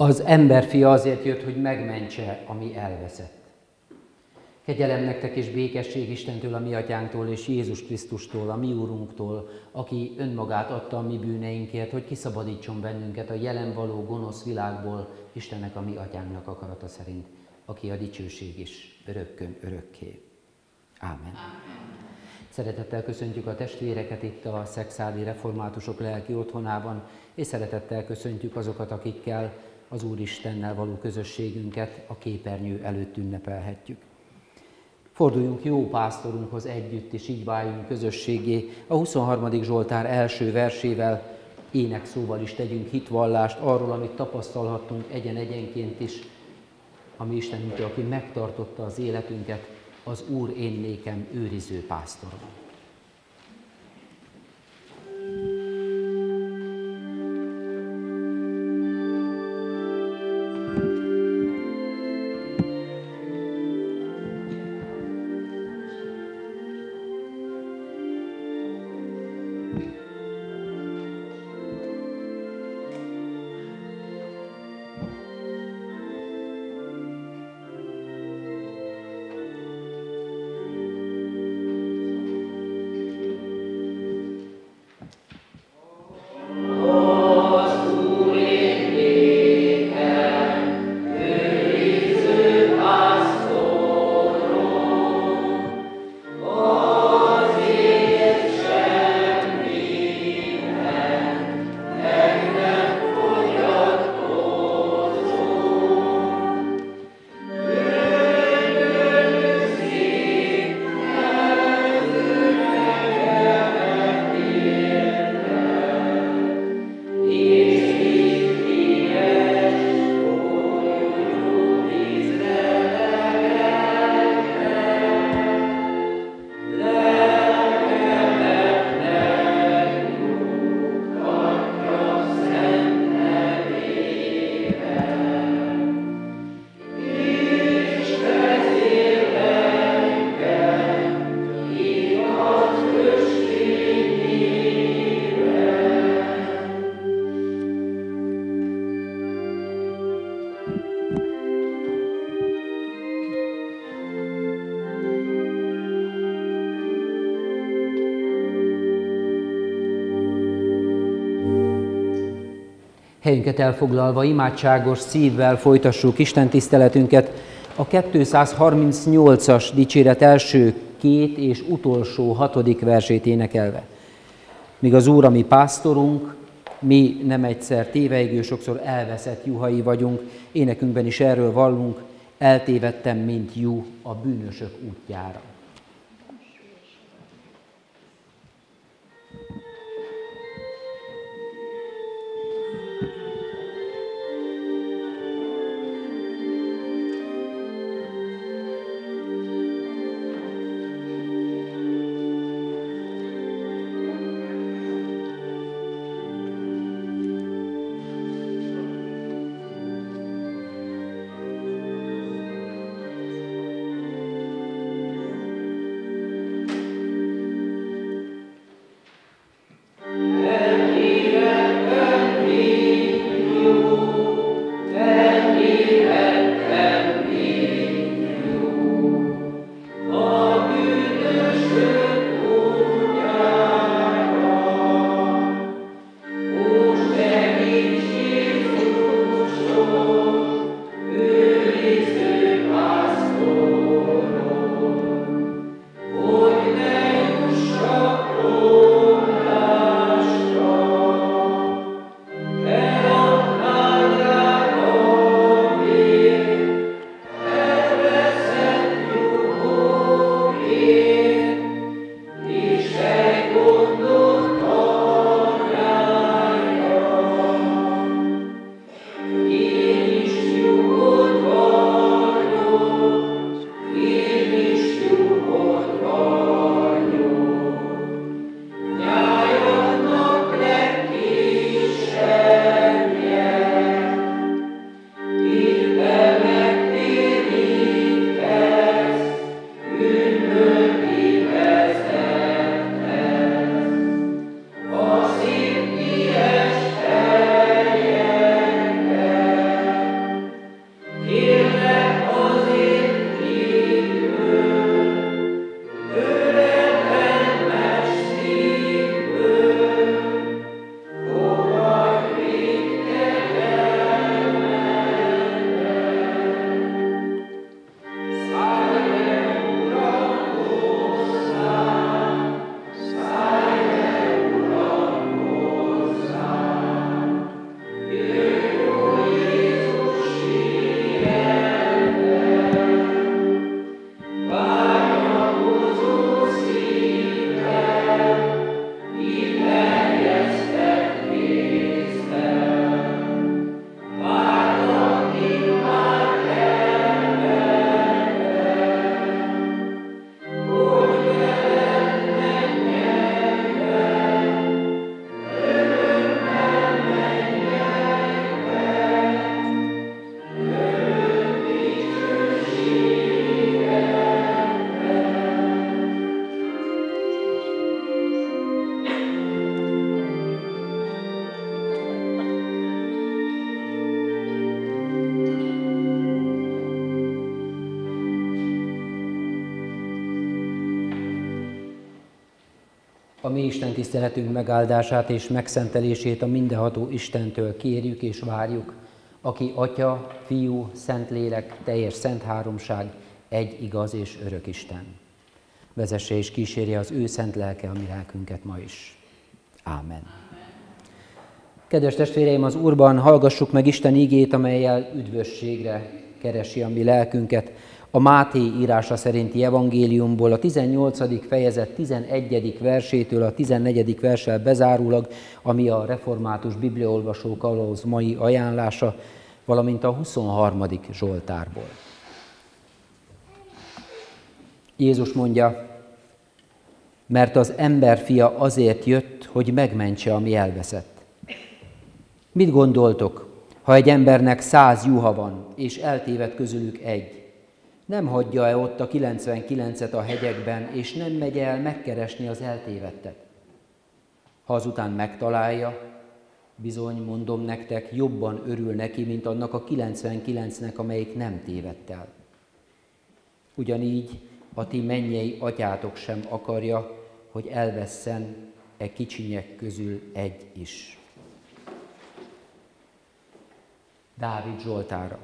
Az emberfia azért jött, hogy megmentse, ami elveszett. Kegyelem nektek és békesség Istentől, a mi atyánktól, és Jézus Krisztustól, a mi úrunktól, aki önmagát adta a mi bűneinkért, hogy kiszabadítson bennünket a jelen való gonosz világból, Istennek, a mi atyánknak akarata szerint, aki a dicsőség is örökkön örökké. Ámen. Ámen. Szeretettel köszöntjük a testvéreket itt a Szexádi Reformátusok lelki otthonában, és szeretettel köszöntjük azokat, akikkel az Úristennel való közösségünket a képernyő előtt ünnepelhetjük. Forduljunk jó pásztorunkhoz együtt, és így váljunk közösségé. A 23. Zsoltár első versével, énekszóval is tegyünk hitvallást arról, amit tapasztalhattunk egyen-egyenként is, ami Istenünktől, aki megtartotta az életünket, az Úr én nékem őriző pásztorom. Helyünket elfoglalva, imádságos szívvel folytassuk Isten tiszteletünket a 238-as dicséret első 2 és utolsó 6. versét énekelve. Míg az Úr a mi pásztorunk, mi nem egyszer téveigő, sokszor elveszett juhai vagyunk, énekünkben is erről vallunk, eltévedtem, mint juh a bűnösök útjára. A mi Isten tiszteletünk megáldását és megszentelését a mindenható Istentől kérjük és várjuk, aki Atya, Fiú, Szentlélek, teljes szent háromság, egy igaz és örök Isten. Vezesse és kísérje az ő szent lelke a mi lelkünket ma is. Ámen. Kedves testvéreim, az Úrban hallgassuk meg Isten igét, amellyel üdvösségre keresi a mi lelkünket. A Máté írása szerinti evangéliumból a 18. fejezet 11. versétől a 14. verssel bezárólag, ami a református bibliaolvasók alól mai ajánlása, valamint a 23. Zsoltárból. Jézus mondja, mert az emberfia azért jött, hogy megmentse, ami elveszett. Mit gondoltok, ha egy embernek 100 juha van, és eltéved közülük egy? Nem hagyja-e ott a 99-et a hegyekben, és nem megy el megkeresni az eltévedtet? Ha azután megtalálja, bizony, mondom nektek, jobban örül neki, mint annak a 99-nek, amelyik nem tévedt el. Ugyanígy a ti mennyei atyátok sem akarja, hogy elvesszen e kicsinyek közül egy is. Dávid Zsoltára.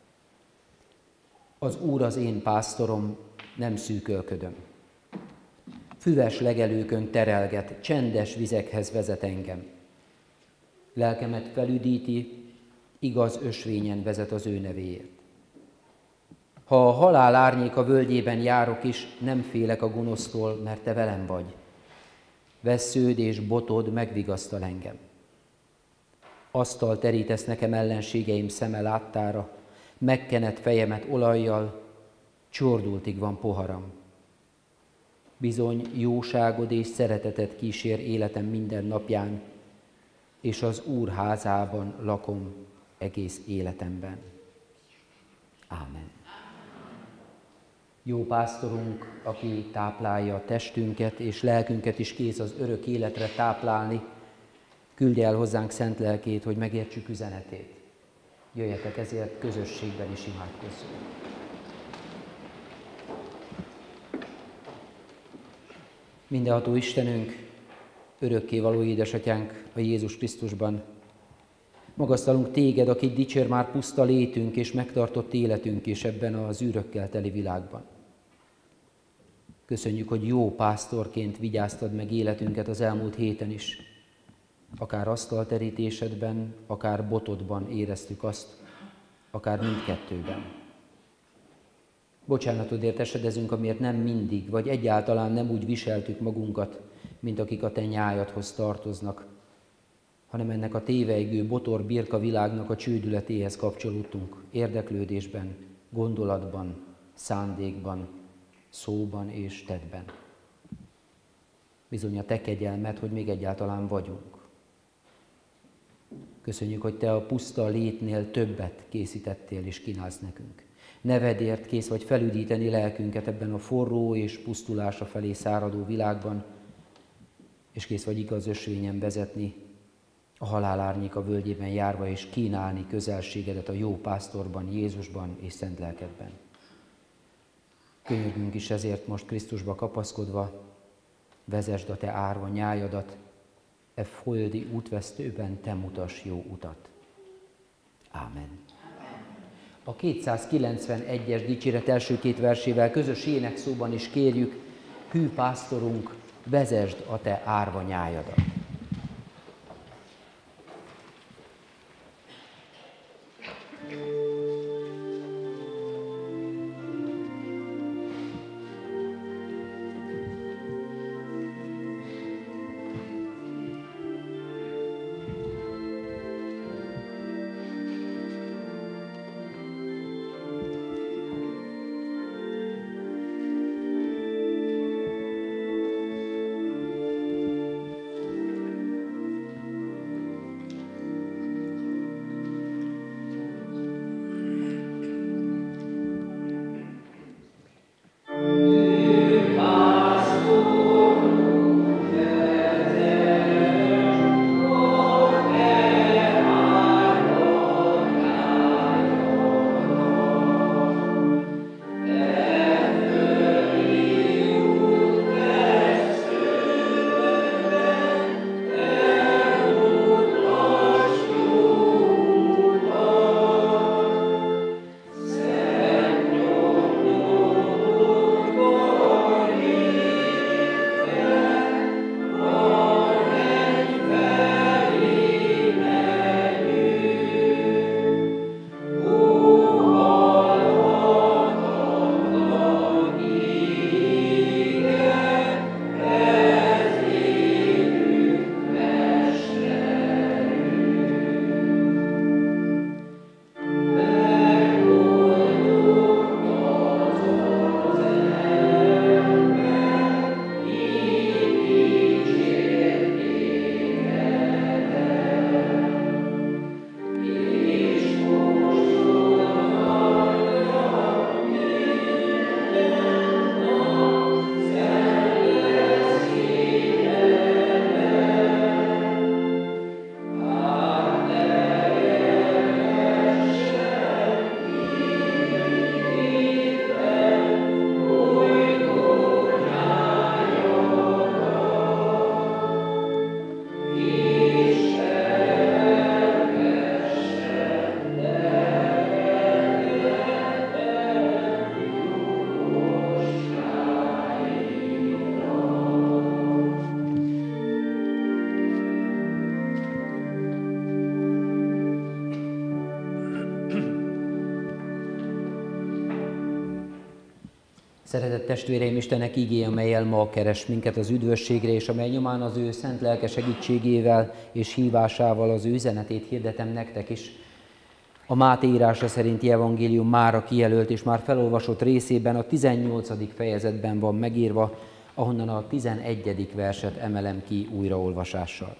Az Úr az én pásztorom, nem szűkölködöm. Füves legelőkön terelget, csendes vizekhez vezet engem. Lelkemet felüdíti, igaz ösvényen vezet az ő nevéért. Ha a halál árnyéka völgyében járok is, nem félek a gonosztól, mert te velem vagy. Vessződ és botod megvigasztal engem. Asztal terítesz nekem ellenségeim szeme láttára, megkenett fejemet olajjal, csordultig van poharam. Bizony jóságod és szereteted kísér életem minden napján, és az Úr házában lakom egész életemben. Ámen. Jó pásztorunk, aki táplálja a testünket és lelkünket is kész az örök életre táplálni, küldje el hozzánk szent lelkét, hogy megértsük üzenetét. Jöjjetek ezért közösségben is imádkozzunk. Mindenható Istenünk, örökkévaló édesatyánk a Jézus Krisztusban, magasztalunk téged, aki dicsér már puszta létünk és megtartott életünk is ebben az űrökkel teli világban. Köszönjük, hogy jó pásztorként vigyáztad meg életünket az elmúlt héten is. Akár asztalterítésedben, akár botodban éreztük azt, akár mindkettőben. Bocsánatodért esedezünk, amiért nem mindig, vagy egyáltalán nem úgy viseltük magunkat, mint akik a te nyájadhoz tartoznak, hanem ennek a téveigő botor birka világnak a csődületéhez kapcsolódtunk érdeklődésben, gondolatban, szándékban, szóban és tettben. Bizony a te kegyelmed, hogy még egyáltalán vagyunk. Köszönjük, hogy te a puszta létnél többet készítettél és kínálsz nekünk. Nevedért kész vagy felüdíteni lelkünket ebben a forró és pusztulása felé száradó világban, és kész vagy igaz ösvényen vezetni, a halál árnyéka völgyében járva és kínálni közelségedet a jó pásztorban, Jézusban és szent lelkedben. Könyörgünk is ezért most Krisztusba kapaszkodva, vezesd a te árva nyájadat, e földi útvesztőben te mutass jó utat. Ámen. A 291-es dicséret első két versével közös énekszóban is kérjük, hű pásztorunk, vezesd a te árva nyájadat. Szeretett testvéreim, Istennek igéje, amelyel ma keres minket az üdvösségre, és amely nyomán az ő szent lelke segítségével és hívásával az ő üzenetét hirdetem nektek is. A Máté írása szerinti evangélium mára kijelölt és már felolvasott részében a 18. fejezetben van megírva, ahonnan a 11. verset emelem ki újraolvasással.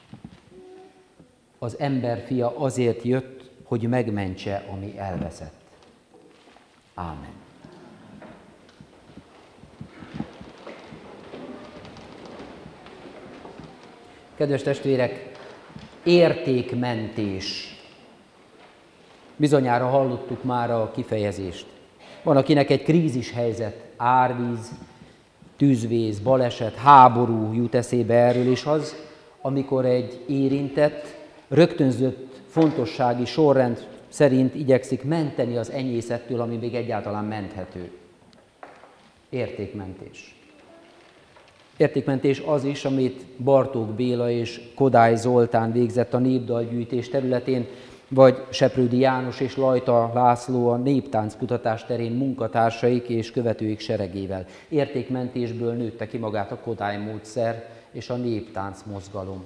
Az ember fia azért jött, hogy megmentse, ami elveszett. Ámen. Kedves testvérek, értékmentés. Bizonyára hallottuk már a kifejezést. Van, akinek egy krízis helyzet, árvíz, tűzvész, baleset, háború jut eszébe erről, és az, amikor egy érintett, rögtönzött fontossági sorrend szerint igyekszik menteni az enyészettől, ami még egyáltalán menthető. Értékmentés. Értékmentés az is, amit Bartók Béla és Kodály Zoltán végzett a népdalgyűjtés területén, vagy Seprődi János és Lajta László a néptánckutatás terén munkatársaik és követőik seregével. Értékmentésből nőtte ki magát a Kodály módszer és a néptánc mozgalom.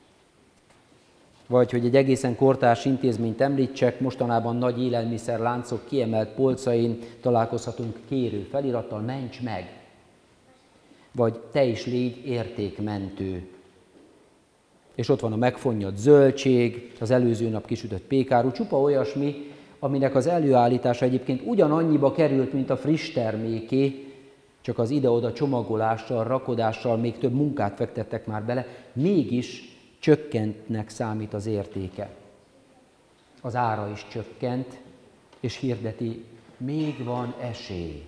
Vagy hogy egy egészen kortárs intézményt említsek, mostanában nagy élelmiszerláncok kiemelt polcain találkozhatunk kérő felirattal, ments meg! Vagy te is légy értékmentő. És ott van a megfonnyott zöldség, az előző nap kisütött pékáru, csupa olyasmi, aminek az előállítása egyébként ugyanannyiba került, mint a friss terméké, csak az ide-oda csomagolással, rakodással még több munkát fektettek már bele, mégis csökkentnek számít az értéke. Az ára is csökkent, és hirdeti, még van esély.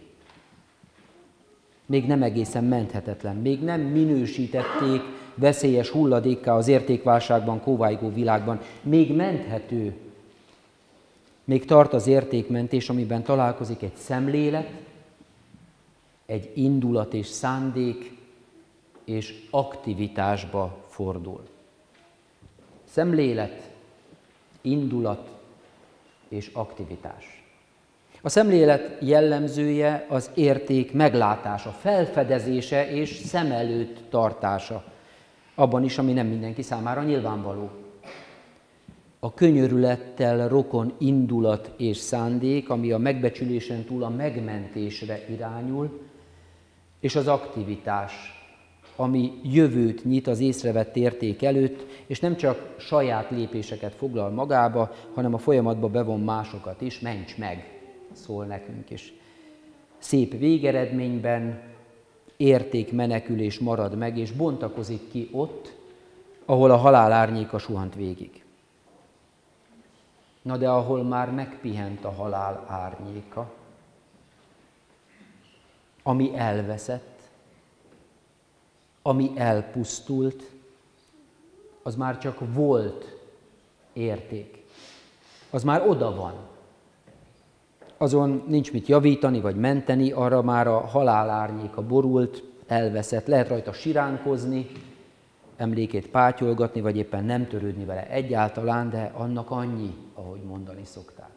Még nem egészen menthetetlen, még nem minősítették veszélyes hulladékká az értékválságban kóvájgó világban, még menthető. Még tart az értékmentés, amiben találkozik egy szemlélet, egy indulat és szándék, és aktivitásba fordul. Szemlélet, indulat és aktivitás. A szemlélet jellemzője az érték meglátása, felfedezése és szem előtt tartása. Abban is, ami nem mindenki számára nyilvánvaló. A könyörülettel rokon indulat és szándék, ami a megbecsülésen túl a megmentésre irányul, és az aktivitás, ami jövőt nyit az észrevett érték előtt, és nem csak saját lépéseket foglal magába, hanem a folyamatba bevon másokat is, ments meg, szól nekünk is. Szép végeredményben értékmenekülés marad meg, és bontakozik ki ott, ahol a halál árnyéka suhant végig. Na de ahol már megpihent a halál árnyéka, ami elveszett, ami elpusztult, az már csak volt érték. Az már oda van. Azon nincs mit javítani vagy menteni, arra már a halál árnyéka borult, elveszett. Lehet rajta siránkozni, emlékét pátyolgatni, vagy éppen nem törődni vele egyáltalán, de annak annyi, ahogy mondani szokták.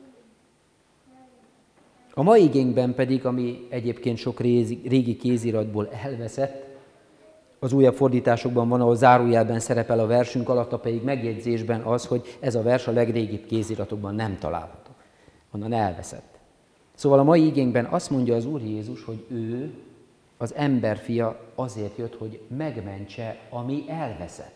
A mai igénkben pedig, ami egyébként sok régi kéziratból elveszett, az újabb fordításokban van, ahol zárójelben szerepel a versünk, alatta pedig megjegyzésben az, hogy ez a vers a legrégibb kéziratokban nem található. Onnan elveszett. Szóval a mai igénkben azt mondja az Úr Jézus, hogy ő, az emberfia azért jött, hogy megmentse, ami elveszett.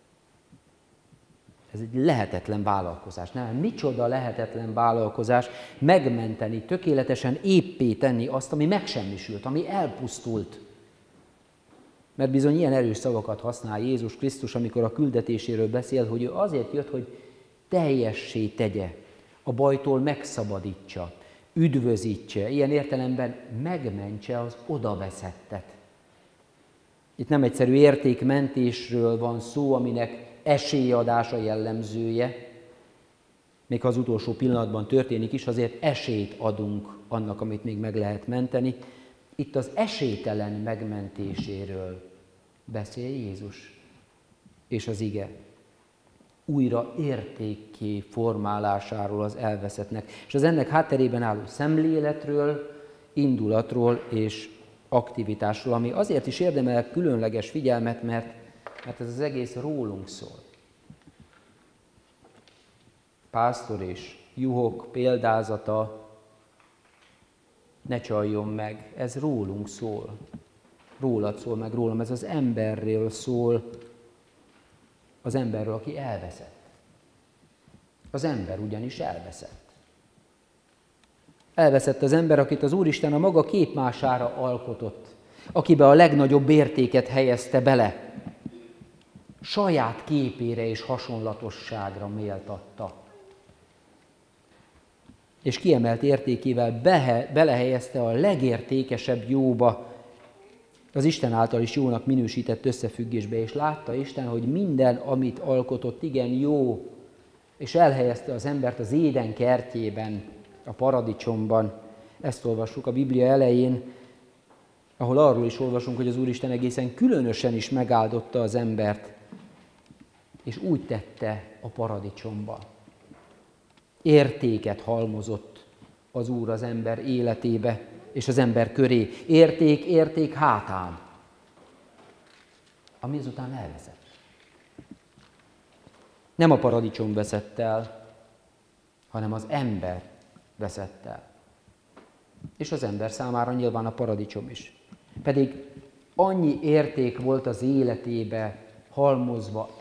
Ez egy lehetetlen vállalkozás. Nem, micsoda lehetetlen vállalkozás megmenteni, tökéletesen éppé tenni azt, ami megsemmisült, ami elpusztult. Mert bizony ilyen erős szavakat használ Jézus Krisztus, amikor a küldetéséről beszél, hogy ő azért jött, hogy teljessé tegye, a bajtól megszabadítsa, üdvözítse, ilyen értelemben megmentse az odaveszettet. Itt nem egyszerű értékmentésről van szó, aminek esélyadása jellemzője, még ha az utolsó pillanatban történik is, azért esélyt adunk annak, amit még meg lehet menteni. Itt az esélytelen megmentéséről beszél Jézus és az ige. Újra értékké formálásáról az elveszettnek, és az ennek hátterében álló szemléletről indulatról és aktivitásról, ami azért is érdemel különleges figyelmet, mert ez az egész rólunk szól. Pásztor és juhok példázata, ne csaljon meg, ez rólunk szól. Rólad szól, meg rólam, ez az emberről szól, az emberről, aki elveszett. Az ember ugyanis elveszett. Elveszett az ember, akit az Úristen a maga képmására alkotott, akibe a legnagyobb értéket helyezte bele, saját képére és hasonlatosságra méltatta. És kiemelt értékével belehelyezte a legértékesebb jóba, az Isten által is jónak minősített összefüggésbe, és látta Isten, hogy minden, amit alkotott, igen jó, és elhelyezte az embert az Éden kertjében, a paradicsomban. Ezt olvassuk a Biblia elején, ahol arról is olvasunk, hogy az Úristen egészen különösen is megáldotta az embert, és úgy tette a paradicsomba. Értéket halmozott az Úr az ember életébe, és az ember köré. Érték hátán, ami azután elveszett. Nem a paradicsom veszett el, hanem az ember veszett el. És az ember számára nyilván a paradicsom is. Pedig annyi érték volt az életébe halmozva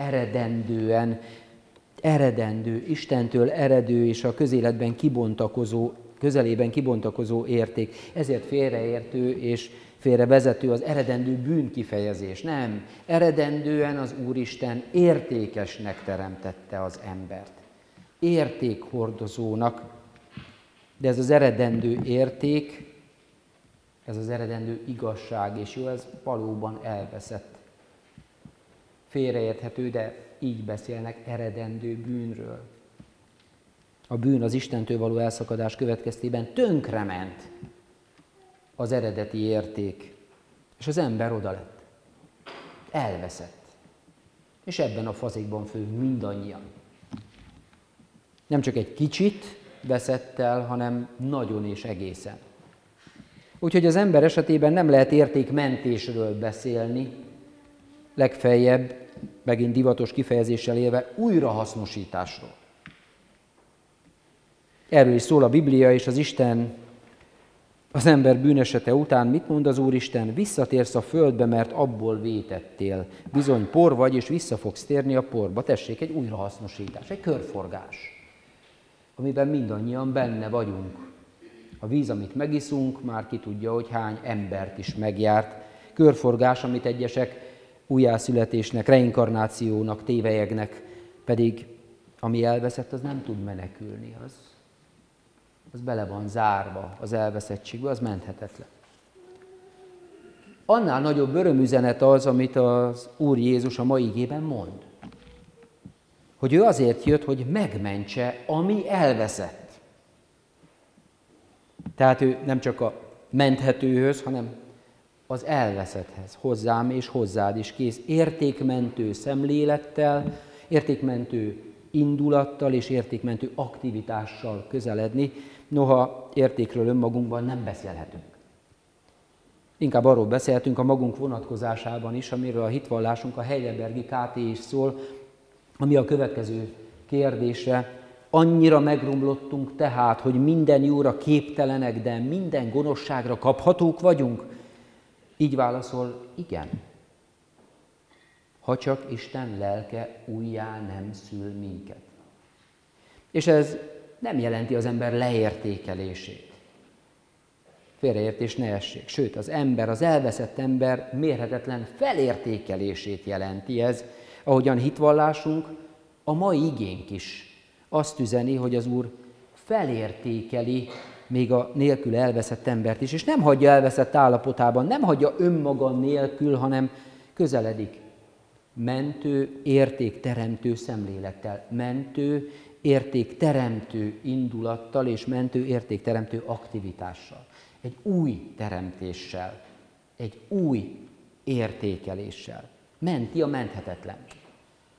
eredendő, Istentől eredő és a közelében kibontakozó érték. Ezért félreértő és félrevezető az eredendő bűnkifejezés. Nem, eredendően az Úristen értékesnek teremtette az embert. Értékhordozónak, de ez az eredendő érték, ez az eredendő igazság, és jó, ez valóban elveszett. Félreérthető, de így beszélnek eredendő bűnről. A bűn az Istentől való elszakadás következtében tönkrement az eredeti érték, és az ember oda lett. Elveszett. És ebben a fazékban főünk mindannyian. Nem csak egy kicsit veszett el, hanem nagyon és egészen. Úgyhogy az ember esetében nem lehet értékmentésről beszélni, legfeljebb, megint divatos kifejezéssel élve, újrahasznosításról. Erről is szól a Biblia, és az Isten az ember bűnesete után mit mond az Úristen? Visszatérsz a földbe, mert abból vétettél. Bizony por vagy, és vissza fogsz térni a porba. Tessék, egy újrahasznosítás, egy körforgás, amiben mindannyian benne vagyunk. A víz, amit megiszunk, már ki tudja, hogy hány embert is megjárt. Körforgás, amit egyesek újjászületésnek, reinkarnációnak tévelyegnek, pedig ami elveszett, az nem tud menekülni, az bele van zárva az elveszettségbe, az menthetetlen. Annál nagyobb örömüzenet az, amit az Úr Jézus a mai igében mond. Hogy ő azért jött, hogy megmentse, ami elveszett. Tehát ő nem csak a menthetőhöz, hanem az elveszetthez, hozzám és hozzád is kész. Értékmentő szemlélettel, értékmentő indulattal és értékmentő aktivitással közeledni, noha értékről önmagunkban nem beszélhetünk. Inkább arról beszélhetünk a magunk vonatkozásában is, amiről a hitvallásunk, a Heidelbergi KT is szól, ami a következő kérdésre: annyira megromlottunk tehát, hogy minden jóra képtelenek, de minden gonoszságra kaphatók vagyunk? Így válaszol, igen. Ha csak Isten lelke újjá nem szül minket. És ez nem jelenti az ember leértékelését. Félreértés ne essék. Sőt, az ember, az elveszett ember mérhetetlen felértékelését jelenti ez, ahogyan hitvallásunk, a mai igénk is azt üzeni, hogy az Úr felértékeli még a nélkül elveszett embert is, és nem hagyja elveszett állapotában, nem hagyja önmaga nélkül, hanem közeledik mentő, értékteremtő szemlélettel, mentő, értékteremtő indulattal és mentő, értékteremtő aktivitással. Egy új teremtéssel, egy új értékeléssel. Menti a menthetetlen.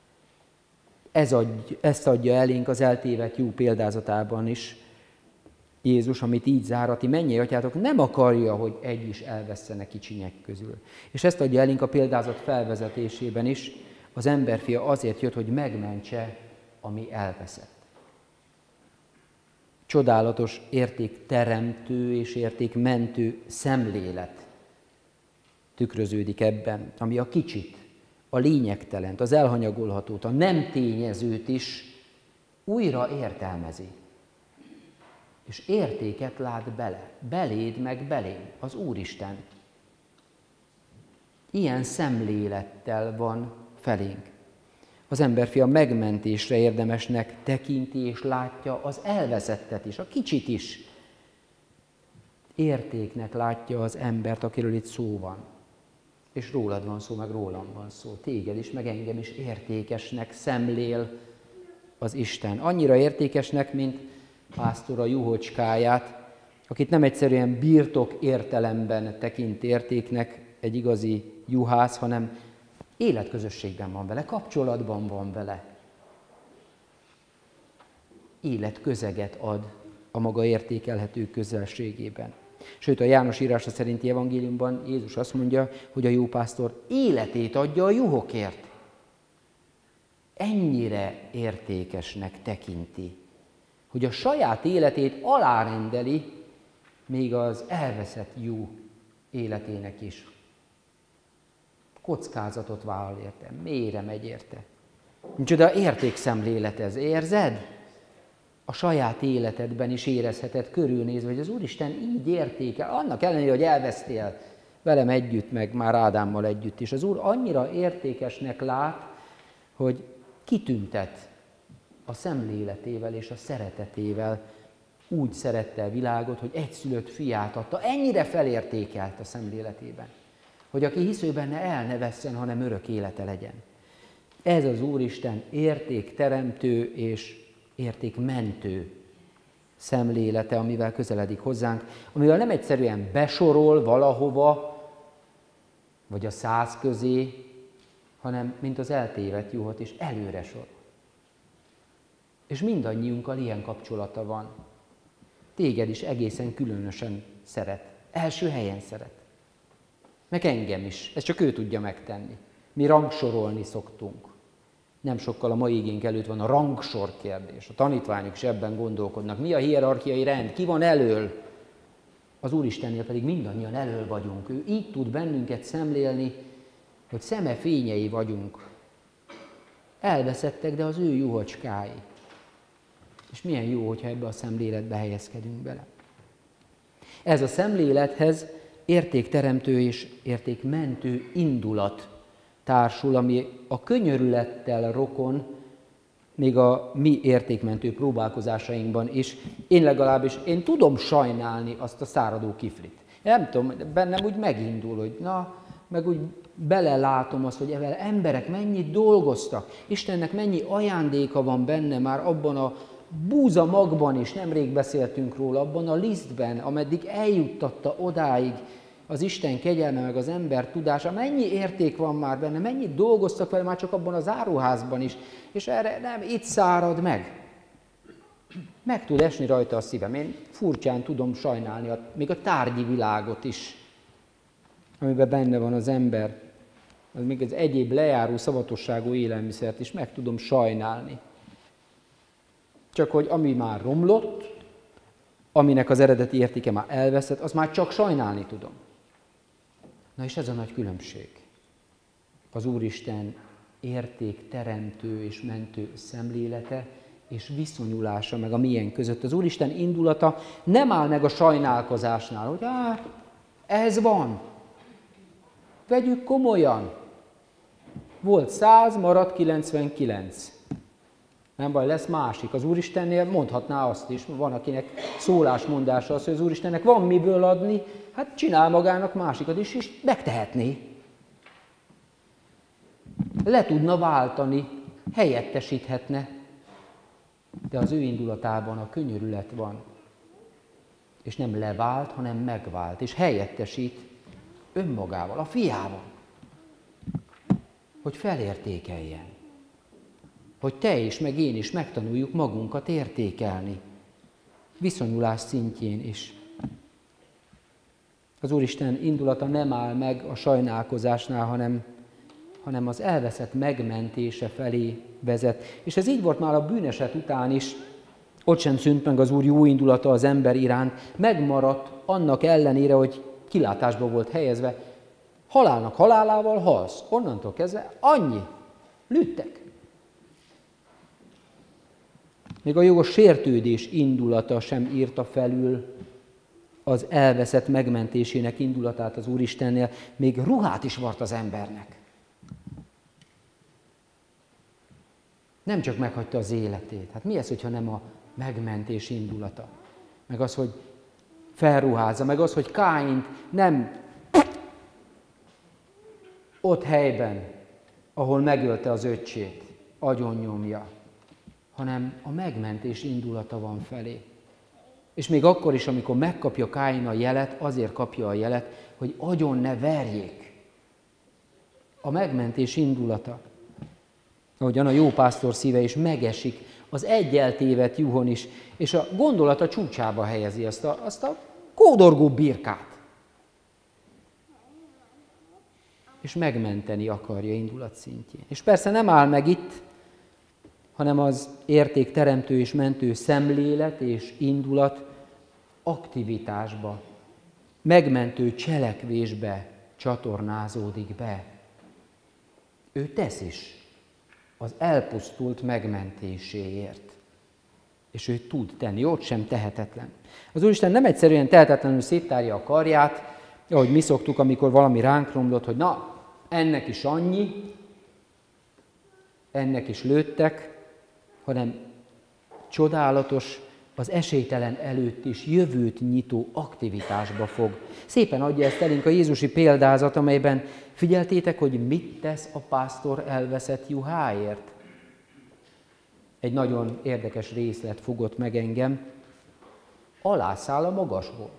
Ezt adja elénk az eltévedt jó példázatában is, Jézus, amit így zár, a ti mennyei atyátok nem akarja, hogy egy is elvesszenek kicsinyek közül. És ezt adja elénk a példázat felvezetésében is. Az emberfia azért jött, hogy megmentse, ami elveszett. Csodálatos értékteremtő és értékmentő szemlélet tükröződik ebben, ami a kicsit, a lényegtelent, az elhanyagolhatót, a nem tényezőt is újra értelmezi. És értéket lát bele, beléd meg belém, az Úristen. Ilyen szemlélettel van felénk. Az emberfia megmentésre érdemesnek tekinti és látja az elveszettet is, a kicsit is. Értéknek látja az embert, akiről itt szó van. És rólad van szó, meg rólam van szó. Téged is, meg engem is értékesnek szemlél az Isten. Annyira értékesnek, mint pásztor a juhocskáját, akit nem egyszerűen birtok értelemben tekint értéknek egy igazi juhász, hanem életközösségben van vele, kapcsolatban van vele. Életközeget ad a maga értékelhető közelségében. Sőt, a János írása szerinti evangéliumban Jézus azt mondja, hogy a jó pásztor életét adja a juhokért. Ennyire értékesnek tekinti, hogy a saját életét alárendeli még az elveszett juh életének is. Kockázatot vállal érte, mélyre megy érte. Micsoda értékszemlélet ez, érzed? A saját életedben is érezheted körülnézve, hogy az Úristen így értékel, annak ellenére, hogy elvesztél velem együtt, meg már Ádámmal együtt is. Az Úr annyira értékesnek lát, hogy kitüntet a szemléletével és a szeretetével. Úgy szerette a világot, hogy egyszülött fiát adta, ennyire felértékelt a szemléletében, hogy aki hisz ő benne el ne vesszen, hanem örök élete legyen. Ez az Úristen értékteremtő és értékmentő szemlélete, amivel közeledik hozzánk, amivel nem egyszerűen besorol valahova, vagy a száz közé, hanem mint az eltévedt juhot is előre sorol. És mindannyiunkkal ilyen kapcsolata van. Téged is egészen különösen szeret. Első helyen szeret. Meg engem is. Ezt csak ő tudja megtenni. Mi rangsorolni szoktunk. Nem sokkal a mai igénk előtt van a rangsor kérdés. A tanítványok is ebben gondolkodnak. Mi a hierarchiai rend? Ki van elől? Az Úristennél pedig mindannyian elől vagyunk. Ő így tud bennünket szemlélni, hogy szeme fényei vagyunk. Elveszettek, de az ő juhocskái. És milyen jó, hogyha ebbe a szemléletbe helyezkedünk bele. Ez a szemlélethez értékteremtő és értékmentő indulat társul, ami a könyörülettel rokon, még a mi értékmentő próbálkozásainkban is. Én tudom sajnálni azt a száradó kiflit. Nem tudom, bennem úgy megindul, hogy meg úgy belelátom azt, hogy emberek mennyit dolgoztak, Istennek mennyi ajándéka van benne már abban a búza magban is, nemrég beszéltünk róla, abban a lisztben, ameddig eljuttatta odáig az Isten kegyelme, meg az ember tudása, mennyi érték van már benne, mennyit dolgoztak vele már csak abban az áruházban is, és erre nem, itt szárad meg. Meg tud esni rajta a szívem. Én furcsán tudom sajnálni még a tárgyi világot is, amiben benne van az ember, az még az egyéb lejáró szavatosságú élelmiszert is meg tudom sajnálni. Csak hogy ami már romlott, aminek az eredeti értéke már elveszett, az már csak sajnálni tudom. Na és ez a nagy különbség. Az Úristen értékteremtő és mentő szemlélete és viszonyulása meg a milyen között. Az Úristen indulata nem áll meg a sajnálkozásnál, hogy ez van. Vegyük komolyan. Volt 100, maradt 99. Nem baj, lesz másik. Az Úristennél mondhatná azt is, van akinek szólásmondása az, hogy az Úristennek van miből adni, hát csinál magának másikat is, és megtehetné. Le tudna váltani, helyettesíthetne, de az ő indulatában a könyörület van. És nem levált, hanem megvált, és helyettesít önmagával, a fiával, hogy felértékeljen. Hogy te is, meg én is megtanuljuk magunkat értékelni. viszonyulás szintjén is. Az Úristen indulata nem áll meg a sajnálkozásnál, hanem az elveszett megmentése felé vezet. És ez így volt már a bűneset után is, ott sem szűnt meg az Úr jó indulata az ember iránt, megmaradt annak ellenére, hogy kilátásba volt helyezve, halálnak halálával halsz. Onnantól kezdve annyi. Lőttek. Még a jogos sértődés indulata sem írta felül az elveszett megmentésének indulatát az Úristennél, még ruhát is vart az embernek. Nem csak meghagyta az életét. Hát mi ez, hogyha nem a megmentés indulata? Meg az, hogy felruházza, meg az, hogy Káint nem ott helyben, ahol megölte az öccsét, agyonnyomja, hanem a megmentés indulata van felé. És még akkor is, amikor megkapja Káin a jelet, azért kapja a jelet, hogy agyon ne verjék. A megmentés indulata. Ahogyan a jó pásztor szíve is megesik az egy eltévedt juhon is, és a gondolata csúcsába helyezi azt a kódorgó birkát. És megmenteni akarja indulat szintjén. És persze nem áll meg itt, hanem az értékteremtő és mentő szemlélet és indulat aktivitásba, megmentő cselekvésbe csatornázódik be. Ő tesz is az elpusztult megmentéséért. És ő tud tenni, ott sem tehetetlen. Az Úristen nem egyszerűen tehetetlenül széttárja a karját, ahogy mi szoktuk, amikor valami ránk romlott, hogy na, ennek is annyi, ennek is lőttek, hanem csodálatos, az esélytelen előtt is jövőt nyitó aktivitásba fog. Szépen adja ezt elénk a jézusi példázat, amelyben figyeltétek, hogy mit tesz a pásztor elveszett juháért? Egy nagyon érdekes részlet fogott meg engem. Alászáll a magasból.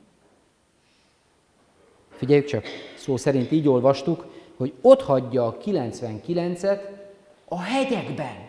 Figyeljük csak, szó szerint így olvastuk, hogy ott hagyja a 99-et a hegyekben.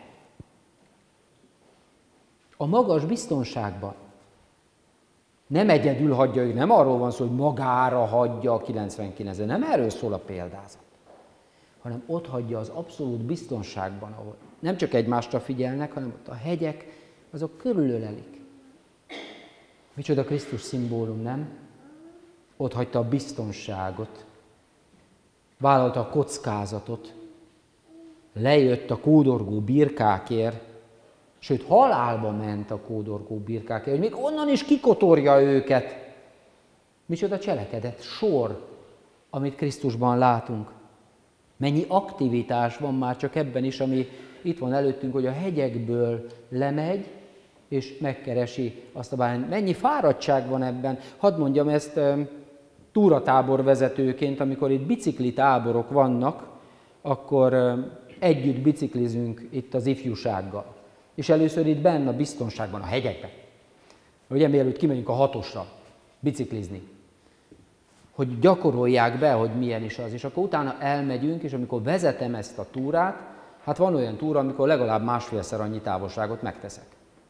A magas biztonságban. Nem egyedül hagyja, nem arról van szó, hogy magára hagyja a 99-et, nem erről szól a példázat, hanem ott hagyja az abszolút biztonságban, ahol nem csak egymásra figyelnek, hanem ott a hegyek, azok körülölelik. Micsoda Krisztus szimbólum, nem? Ott hagyta a biztonságot, vállalta a kockázatot, lejött a kódorgó birkákért, sőt, halálba ment a kódorgó birkákért, hogy még onnan is kikotorja őket. Micsoda cselekedet, sor, amit Krisztusban látunk. Mennyi aktivitás van már csak ebben is, ami itt van előttünk, hogy a hegyekből lemegy, és megkeresi azt a bárányt. Mennyi fáradtság van ebben. Hadd mondjam ezt túratábor vezetőként, amikor itt bicikli táborok vannak, akkor együtt biciklizünk itt az ifjúsággal. És először itt benne a biztonságban, a hegyekben. Ugye mielőtt kimegyünk a 6-osra biciklizni. Hogy gyakorolják be, hogy milyen is az. És akkor utána elmegyünk, és amikor vezetem ezt a túrát, hát van olyan túra, amikor legalább másfélszer annyi távolságot megteszek.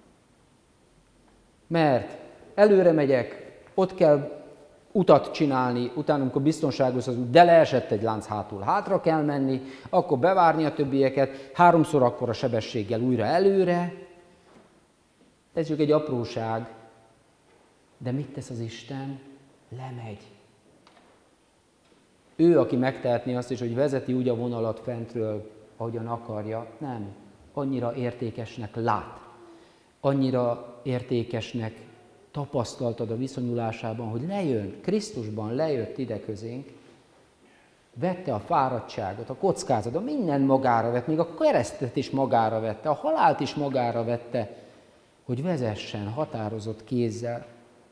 Mert előre megyek, ott kell utat csinálni, utána, amikor biztonságos az út, de leesett egy lánc hátul, hátra kell menni, akkor bevárni a többieket, 3-szor akkora sebességgel újra előre. Ez csak egy apróság, de mit tesz az Isten? Lemegy. Ő, aki megtehetné azt is, hogy vezeti úgy a vonalat fentről, ahogyan akarja, nem. Annyira értékesnek lát. Annyira értékesnek tapasztaltad a viszonyulásában, hogy lejön, Krisztusban lejött ide közénk, vette a fáradtságot, a kockázatot, minden magára vett, még a keresztet is magára vette, a halált is magára vette, hogy vezessen határozott kézzel.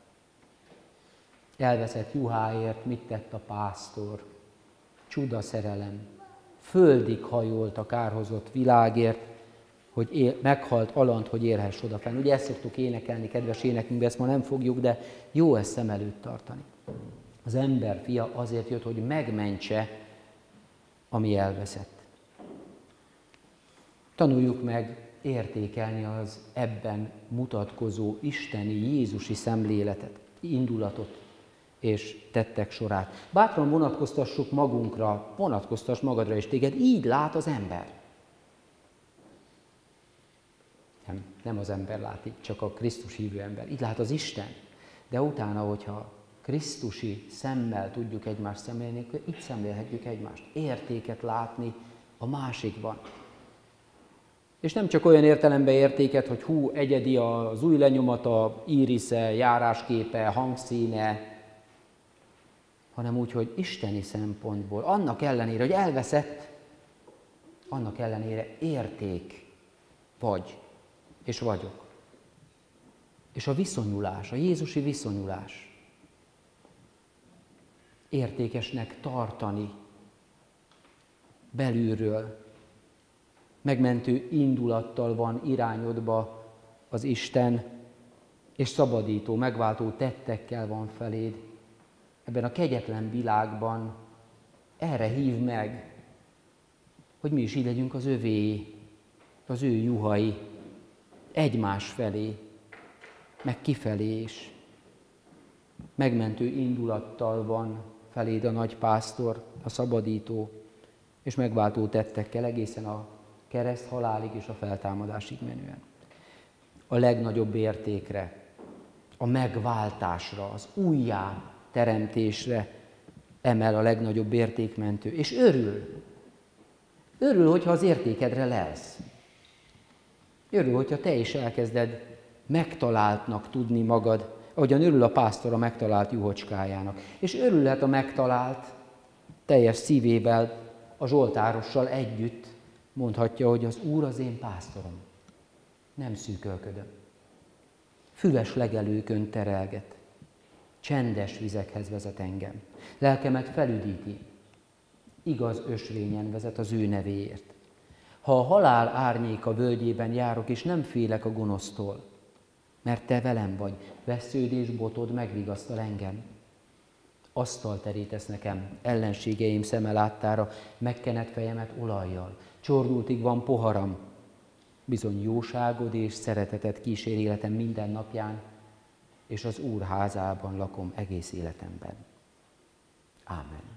Elveszett juháért mit tett a pásztor? Csuda szerelem. Földig hajolt a kárhozott világért, hogy meghalt alant, hogy érhess odafenn. Ugye ezt szoktuk énekelni, kedves énekünkbe, ezt ma nem fogjuk, de jó ezt szem előtt tartani. Az ember fia azért jött, hogy megmentse, ami elveszett. Tanuljuk meg értékelni az ebben mutatkozó isteni, jézusi szemléletet, indulatot és tettek sorát. Bátran vonatkoztassuk magunkra, vonatkoztass magadra is téged, így lát az ember. Nem az ember lát így, csak a Krisztus hívő ember. Így lát az Isten. De utána, hogyha krisztusi szemmel tudjuk egymást szemlélni, akkor így szemlélhetjük egymást. Értéket látni a másikban. És nem csak olyan értelemben értéket, hogy hú, egyedi az új lenyomata, írisze, járásképe, hangszíne, hanem úgy, hogy isteni szempontból, annak ellenére, hogy elveszett, annak ellenére érték vagy, és vagyok. És a viszonyulás, a jézusi viszonyulás értékesnek tartani belülről, megmentő indulattal van irányodba az Isten, és szabadító, megváltó tettekkel van feléd. Ebben a kegyetlen világban erre hív meg, hogy mi is így legyünk az övéi, az ő juhai, egymás felé, meg kifelé is. Megmentő indulattal van feléd a nagypásztor, a szabadító, és megváltó tettekkel egészen a kereszt halálig és a feltámadásig menően. A legnagyobb értékre, a megváltásra, az újjá teremtésre emel a legnagyobb értékmentő, és örül. Örül, hogyha az értékedre lelsz. Örül, hogyha te is elkezded megtaláltnak tudni magad, ahogyan örül a pásztor a megtalált juhocskájának. És örülhet a megtalált teljes szívével, a zsoltárossal együtt mondhatja, hogy az Úr az én pásztorom. Nem szűkölködöm. Füles legelőkön terelget. Csendes vizekhez vezet engem. Lelkemet felüdíti. Igaz ösvényen vezet az ő nevéért. Ha a halál árnyéka völgyében járok, és nem félek a gonosztól, mert te velem vagy, vessződ és botod megvigasztal engem. Asztalt terítesz nekem, ellenségeim szeme láttára, megkened fejemet olajjal, csordultig van poharam. Bizony jóságod és szereteted kísér életem minden napján, és az Úr házában lakom egész életemben. Ámen.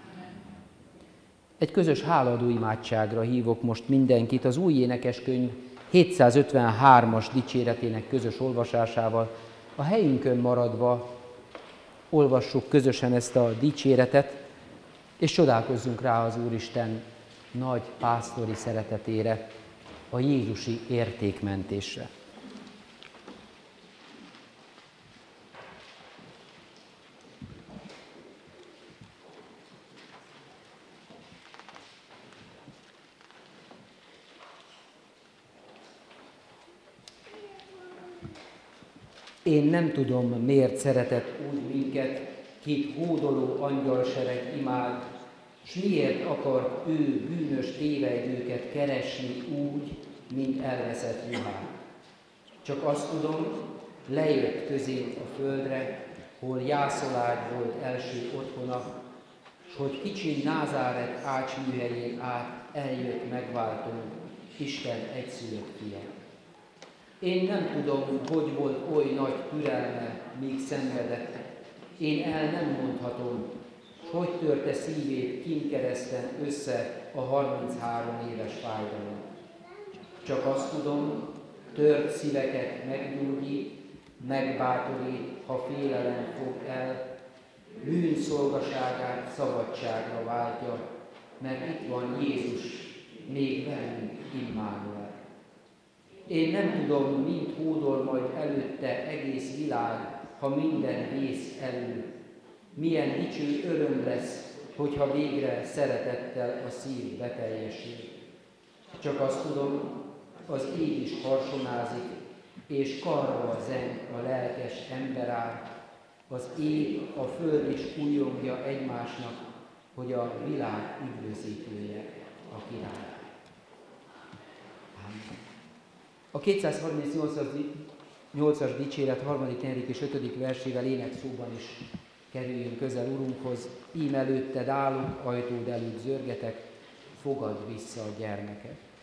Egy közös hálaadó imádságra hívok most mindenkit az új énekeskönyv 753-as dicséretének közös olvasásával. A helyünkön maradva olvassuk közösen ezt a dicséretet, és csodálkozzunk rá az Úristen nagy pásztori szeretetére, a jézusi értékmentésre. Én nem tudom, miért szeretett úgy minket, két hódoló angyalsereg imád, s miért akart ő bűnös tévejgőket keresni úgy, mint elveszett juhát. Csak azt tudom, lejött közénk a földre, hol jászolárd volt első otthona, s hogy kicsi Názáret ácsműhelyén át eljött megváltunk, Isten egyszülött fia. Én nem tudom, hogy volt oly nagy türelme, míg szenvedett. Én el nem mondhatom, hogy törte szívét kínkereszten össze a 33 éves fájdalom. Csak azt tudom, tört szíveket meggyógyít, megbátorít, ha félelem fog el, bűn szolgaságát szabadságra váltja, mert itt van Jézus, még velünk Immanuel. Én nem tudom, mint hódol majd előtte egész világ, ha minden vész elől. Milyen dicső öröm lesz, hogyha végre szeretettel a szív beteljesül. Csak azt tudom, az ég is harsonázik, és karral zeng a lelkes emberár. Az ég, a föld is újongja egymásnak, hogy a világ üdvözítője a király. Amen. A 238-as dicséret 3., 4. és 5. versével énekszóban is kerüljünk közel Urunkhoz. Ím előtted állunk, ajtód előtt zörgetek, fogadd vissza a gyermeket.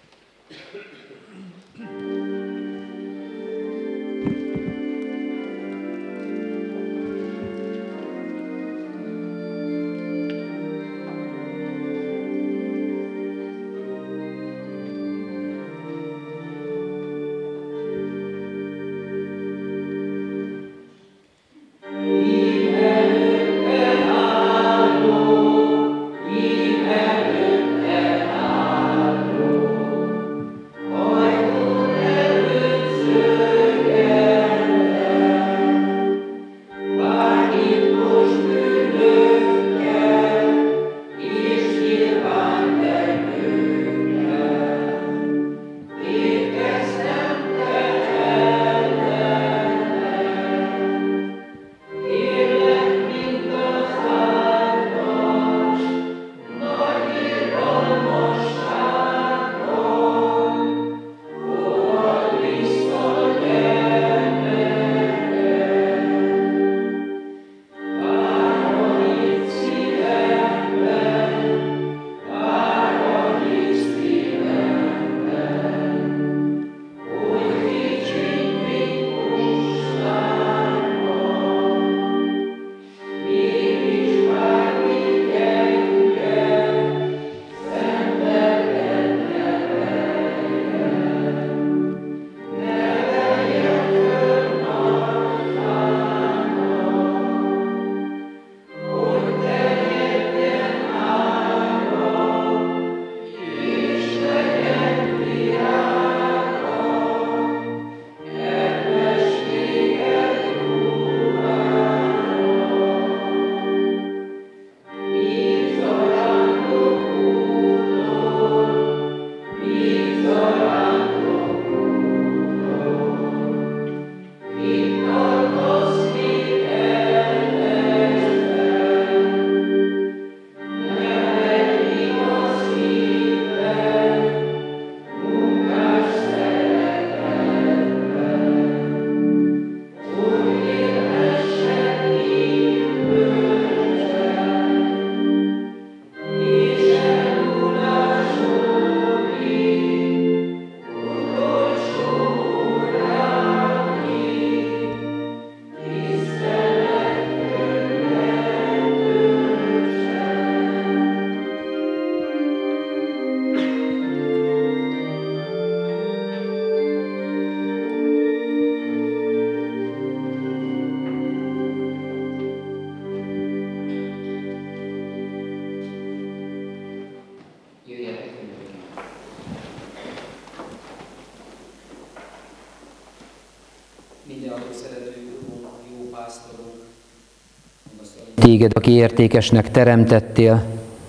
Téged, aki értékesnek teremtettél,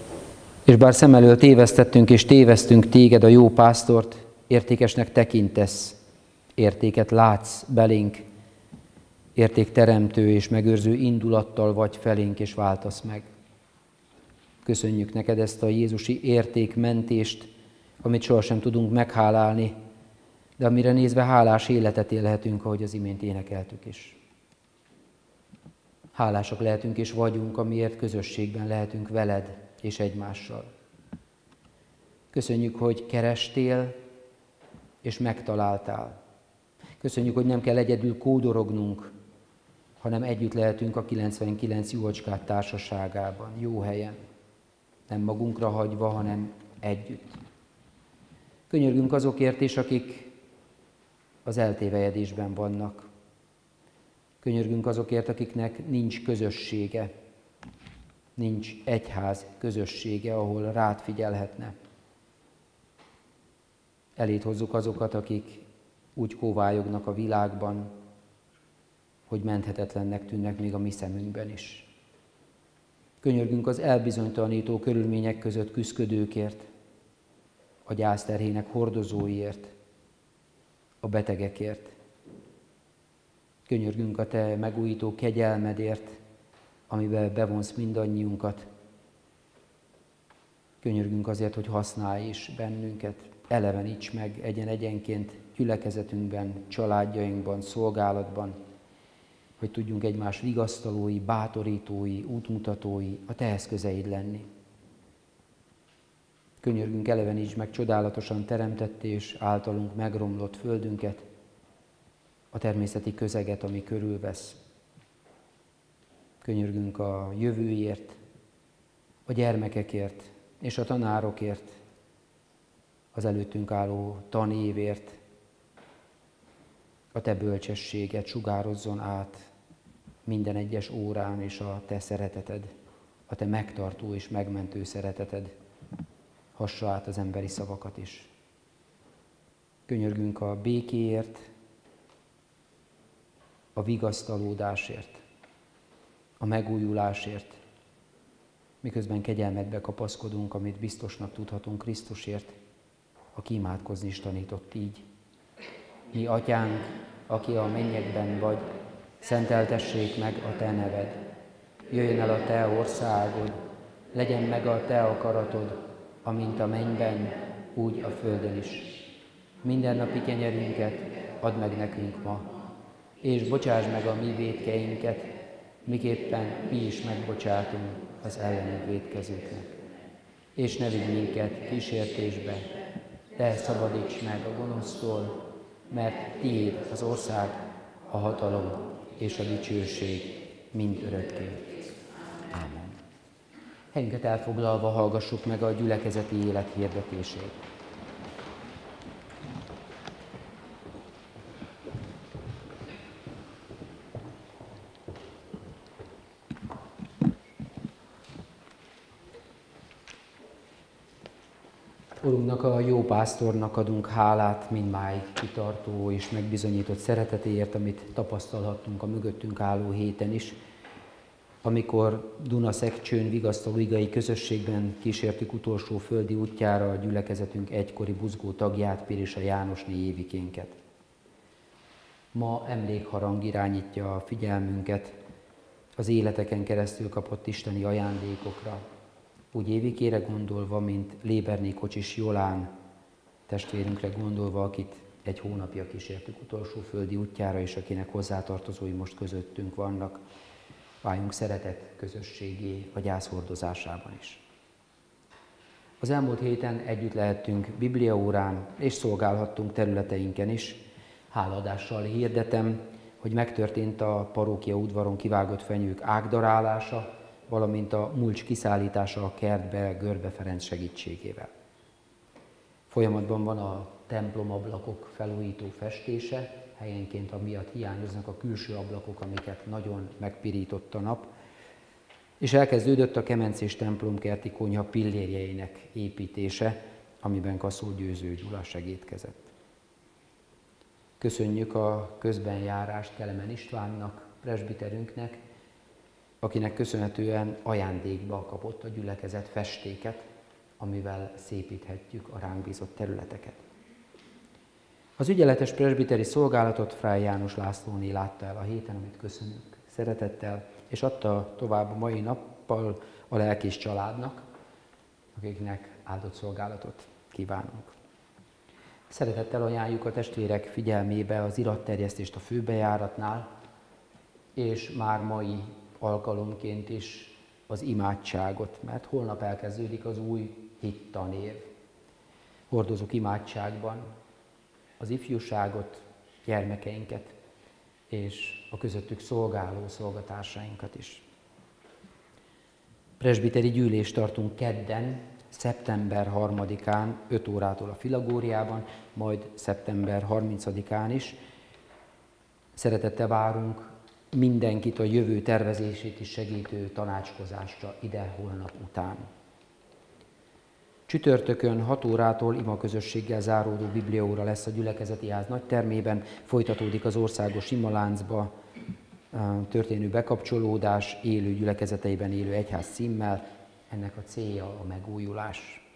és bár szem elől tévesztettünk és tévesztünk téged, a jó pásztort, értékesnek tekintesz, értéket látsz belénk, értékteremtő és megőrző indulattal vagy felénk, és váltasz meg. Köszönjük neked ezt a jézusi értékmentést, amit sohasem tudunk meghálálni, de amire nézve hálás életet élhetünk, ahogy az imént énekeltük is. Hálásak lehetünk és vagyunk, amiért közösségben lehetünk veled és egymással. Köszönjük, hogy kerestél és megtaláltál. Köszönjük, hogy nem kell egyedül kódorognunk, hanem együtt lehetünk a 99 jócskát társaságában, jó helyen. Nem magunkra hagyva, hanem együtt. Könyörgünk azokért is, akik az eltévejedésben vannak. Könyörgünk azokért, akiknek nincs közössége, nincs egyház közössége, ahol rád figyelhetne. Eléd hozzuk azokat, akik úgy kóvályognak a világban, hogy menthetetlennek tűnnek még a mi szemünkben is. Könyörgünk az elbizonytalanító körülmények között küszködőkért, a gyászterhének hordozóiért, a betegekért. Könyörgünk a te megújító kegyelmedért, amiben bevonsz mindannyiunkat. Könyörgünk azért, hogy használj is bennünket, eleveníts meg egyen-egyenként gyülekezetünkben, családjainkban, szolgálatban, hogy tudjunk egymás vigasztalói, bátorítói, útmutatói, a te eszközeid lenni. Könyörgünk, elevenítsd meg csodálatosan teremtett és általunk megromlott földünket, a természeti közeget, ami körülvesz. Könyörgünk a jövőért, a gyermekekért és a tanárokért, az előttünk álló tanévért. A te bölcsességed sugározzon át minden egyes órán, és a te szereteted, a te megtartó és megmentő szereteted hassa át az emberi szavakat is. Könyörgünk a békéért, a vigasztalódásért, a megújulásért, miközben kegyelmedbe kapaszkodunk, amit biztosnak tudhatunk Krisztusért, aki imádkozni is tanított így. Mi atyánk, aki a mennyekben vagy, szenteltessék meg a te neved. Jöjjön el a te országod, legyen meg a te akaratod, amint a mennyben, úgy a földön is. Mindennapi kenyerünket add meg nekünk ma, és bocsásd meg a mi vétkeinket, miképpen mi is megbocsátunk az ellenünk vétkezőknek. És ne vigy minket kísértésbe, de szabadíts meg a gonosztól, mert tiéd az ország, a hatalom és a dicsőség mind örökké. Ámen. Helyünket elfoglalva hallgassuk meg a gyülekezeti élet hirdetését. Urunknak, a jó pásztornak adunk hálát mindmáig kitartó és megbizonyított szeretetéért, amit tapasztalhattunk a mögöttünk álló héten is, amikor Dunaszekcsőn vigasztaló igai közösségben kísértük utolsó földi útjára a gyülekezetünk egykori buzgó tagját, Pirisa Jánosné Évikénket. Ma emlékharang irányítja a figyelmünket az életeken keresztül kapott isteni ajándékokra, úgy Évikére gondolva, mint Léberné Kocsis Jolán testvérünkre gondolva, akit egy hónapja kísértük utolsó földi útjára, és akinek hozzátartozói most közöttünk vannak. Váljunk szeretet közösségé a gyászhordozásában is. Az elmúlt héten együtt lehettünk bibliaórán, és szolgálhattunk területeinken is. Háladással hirdetem, hogy megtörtént a parókia udvaron kivágott fenyők ágdarálása, valamint a mulcs kiszállítása a kertbe Görbe Ferenc segítségével. Folyamatban van a templomablakok felújító festése, helyenként amiatt hiányoznak a külső ablakok, amiket nagyon megpirított a nap, és elkezdődött a kemencés templomkerti konyha pillérjeinek építése, amiben Kaszó Győző Gyula segédkezett. Köszönjük a közbenjárást Kelemen Istvánnak, presbiterünknek, akinek köszönhetően ajándékba kapott a gyülekezet festéket, amivel szépíthetjük a ránk bízott területeket. Az ügyeletes presbiteri szolgálatot Fráj János Lászlóné látta el a héten, amit köszönünk szeretettel, és adta tovább a mai nappal a lelkész családnak, akiknek áldott szolgálatot kívánunk. Szeretettel ajánljuk a testvérek figyelmébe az iratterjesztést a főbejáratnál, és már mai alkalomként is az imádságot, mert holnap elkezdődik az új hittanév. Hordozunk imádságban az ifjúságot, gyermekeinket, és a közöttük szolgáló szolgatársainkat is. Presbiteri gyűlést tartunk kedden, szeptember 3-án, 5 órától a Filagóriában, majd szeptember 30-án is. Szeretettel várunk mindenkit a jövő tervezését is segítő tanácskozásra ide holnap után. Csütörtökön 6 órától imaközösséggel záródó bibliaóra lesz a gyülekezeti ház nagytermében, folytatódik az országos imaláncba történő bekapcsolódás élő gyülekezeteiben élő egyház címmel. Ennek a célja a megújulás.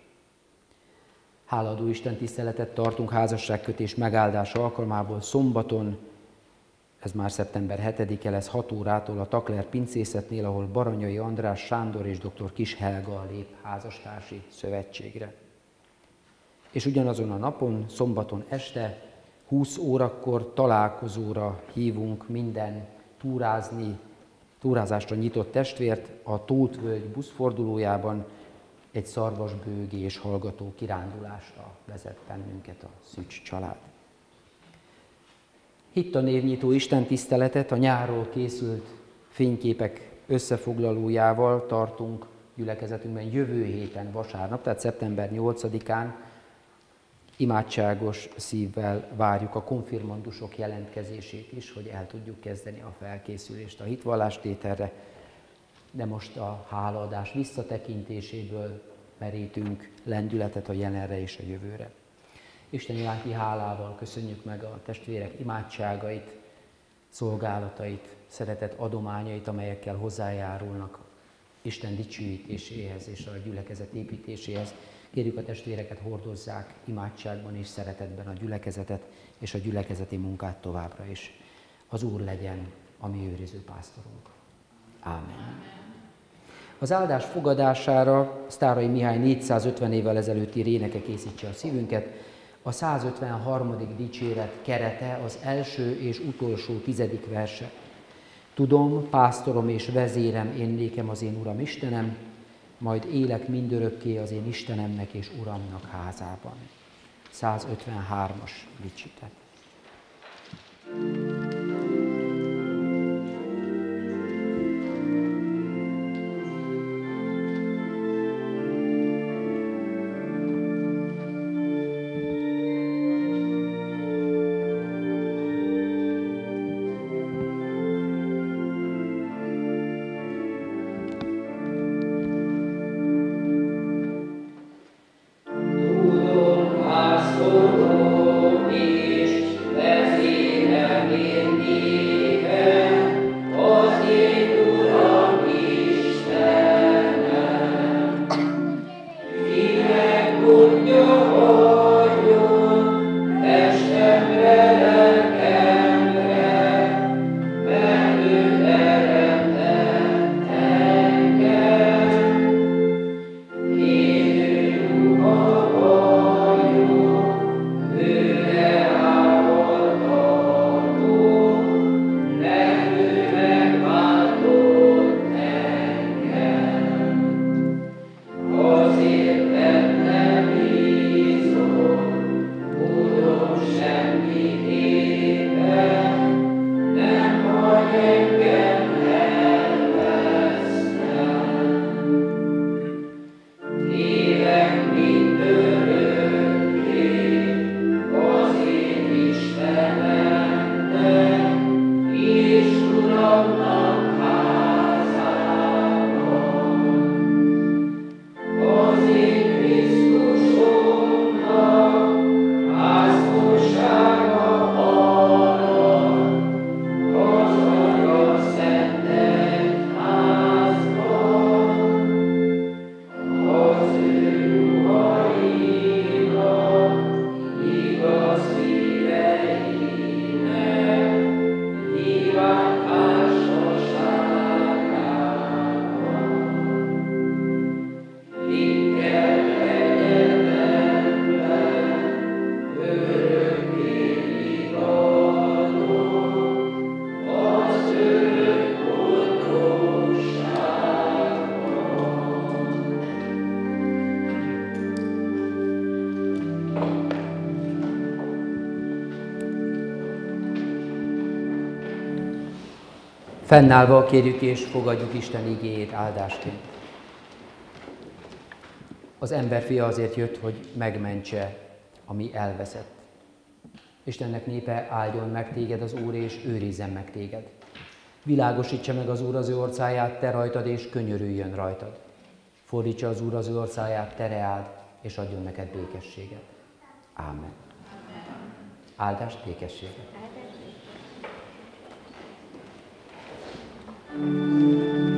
Hálaadó Isten tiszteletet tartunk házasságkötés megáldása alkalmából szombaton, ez már szeptember 7-e lesz 6 órától a Takler pincészetnél, ahol Baranyai András Sándor és dr. Kis Helga lép házastársi szövetségre. És ugyanazon a napon, szombaton este, 20 órakor találkozóra hívunk minden túrázásra nyitott testvért a Tóth völgy buszfordulójában, egy szarvasbőgi és hallgató kirándulásra vezet bennünket a Szücs család. Hittanévnyitó istentiszteletet a nyárról készült fényképek összefoglalójával tartunk gyülekezetünkben jövő héten vasárnap, tehát szeptember 8-án. Imádságos szívvel várjuk a konfirmandusok jelentkezését is, hogy el tudjuk kezdeni a felkészülést a hitvallástételre, de most a hálaadás visszatekintéséből merítünk lendületet a jelenre és a jövőre. Isten iránti hálával köszönjük meg a testvérek imádságait, szolgálatait, szeretett adományait, amelyekkel hozzájárulnak Isten dicsőítéséhez és a gyülekezet építéséhez. Kérjük a testvéreket, hordozzák imádságban és szeretetben a gyülekezetet és a gyülekezeti munkát továbbra is. Az Úr legyen a mi őriző pásztorunk. Ámen. Az áldás fogadására Sztáray Mihály 450 évvel ezelőtti réneke készítse a szívünket. A 153. dicséret kerete az első és utolsó 10. verse. Tudom, pásztorom és vezérem, én nékem az én Uram Istenem, majd élek mindörökké az én Istenemnek és Uramnak házában. 153-as dicséret. Fennállva kérjük és fogadjuk Isten igéjét áldásként. Az emberfia azért jött, hogy megmentse, ami elveszett. Istennek népe, áldjon meg téged az Úr, és őrizzen meg téged. Világosítsa meg az Úr az ő orcáját te rajtad, és könyörüljön rajtad. Fordítsa az Úr az ő orcáját te reád, és adjon neked békességet. Ámen. Áldást, békességet.